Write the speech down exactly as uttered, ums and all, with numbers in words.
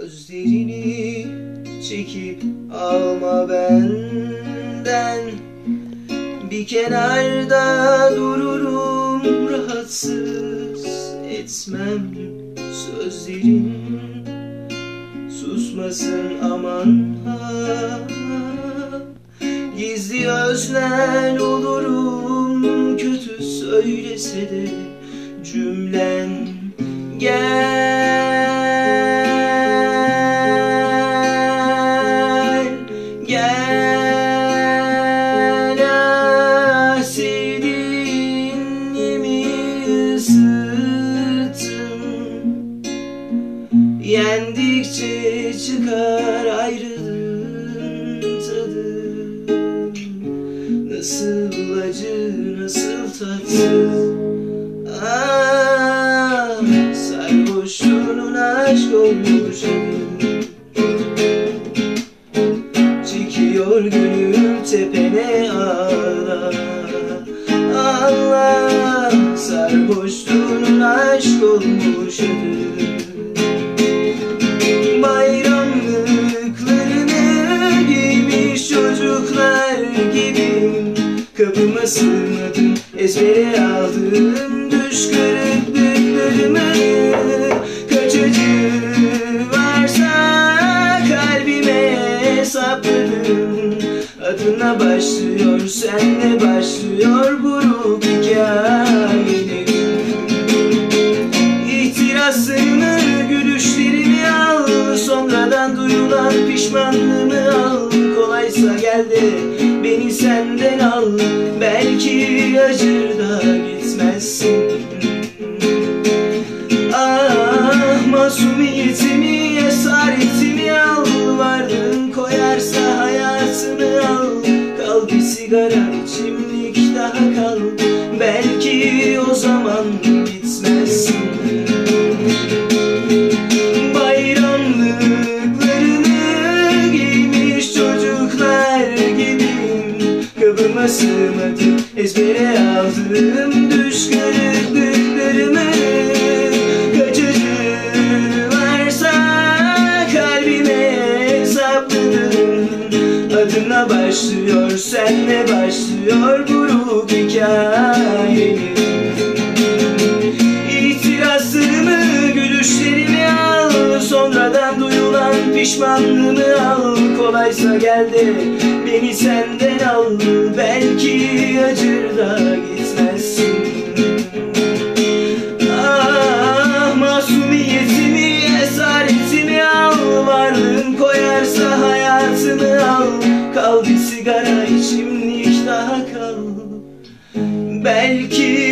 Gözlerini çekip alma benden. Bir kenarda dururum, rahatsız etmem. Sözlerin susmasın aman ha. Gizli öznel olurum, kötü söylese de cümlen. Gel, gel ah, sevdiğin yemin ısıtın. Yendikçe çıkar ayrılığın tadı. Nasıl acı, nasıl tatlı. Ah, sarhoşluğunun aşk olmuş adı. Çekiyor gönül tepene ağla. Allah, sarhoşluğunun aşk olmuş adı. Bayramlıklarını giymiş çocuklar gibi. Kapıma sığmadım, ezbere aldım düş kırıklıklarımı. Kaç acı varsa kalbime sapladım. Adına başlıyor, senle başlıyor buruk hikayelerim. İhtiraslarımı, gülüşlerimi al, sonradan duyulan pişmanlığımı al. Kolaysa gel de beni senden al, belki acır da gitmezsin. Ah, masumiyetimi, esaretimi al, varlığın koyarsa hayatını al. Kal bir sigara, içimlik daha kal, belki o zaman gitmezsin. Bayramlıklarını giymiş çocuklar gibi. Kabıma sığmadım, ezbere aldım düş kırıklıklarımı. Kaç acı varsa kalbime sapladım. Adına başlıyor, senle başlıyor buruk hikayelerim. İhtiraslarımı, gülüşlerimi al, sonradan duyulan pişmanlığımı al. Kolaysa gel de beni senden al, belki acır da gitmezsin. Ah, masumiyetimi, esaretimi al, varlığın koyarsa hayatını al. Kal bir sigara, içimlik daha kal, belki